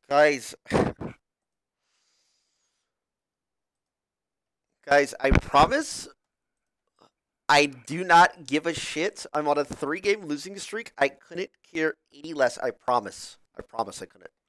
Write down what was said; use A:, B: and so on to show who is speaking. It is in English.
A: Guys, guys, I promise I do not give a shit. I'm on a 3-game losing streak. I couldn't care any less. I promise. I promise I couldn't.